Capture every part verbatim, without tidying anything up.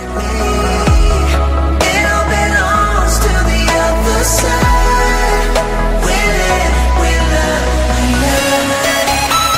It all belongs to the other side. We live, we love, we love.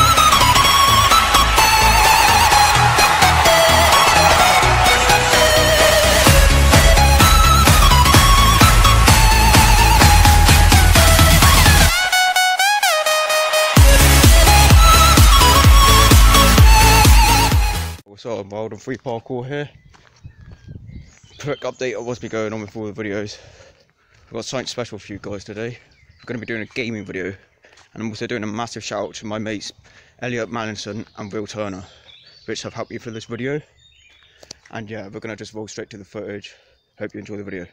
So I'm wild and free parkour here. Quick update of what's been going on with all the videos. I've got something special for you guys today. I'm going to be doing a gaming video, and I'm also doing a massive shout out to my mates Elliot Mallinson and Will Turner, which have helped me for this video. And yeah, we're going to just roll straight to the footage. Hope you enjoy the video.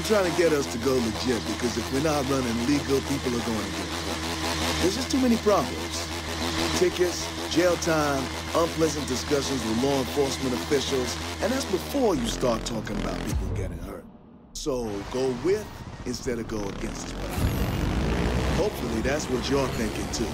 trying to get us to go legit, because if we're not running legal, people are going to get caught. There's just too many problems. Tickets, jail time, unpleasant discussions with law enforcement officials, and that's before you start talking about people getting hurt. So go with instead of go against is what I'm thinking. Hopefully that's what you're thinking too.